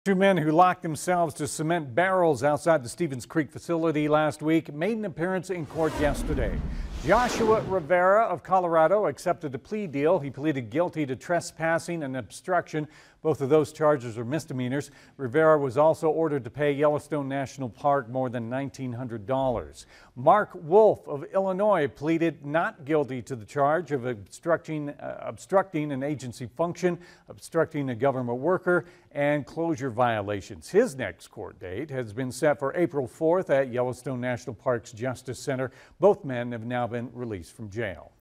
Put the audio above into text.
Two men who locked themselves to cement barrels outside the Stevens Creek facility last week made an appearance in court yesterday. Joshua Rivera of Colorado accepted a plea deal. He pleaded guilty to trespassing and obstruction. Both of those charges are misdemeanors. Rivera was also ordered to pay Yellowstone National Park more than $1,900. Mark Wolf of Illinois pleaded not guilty to the charge of obstructing an agency function, obstructing a government worker, and closure violations. His next court date has been set for April 4th at Yellowstone National Park's Justice Center. Both men have now been released from jail.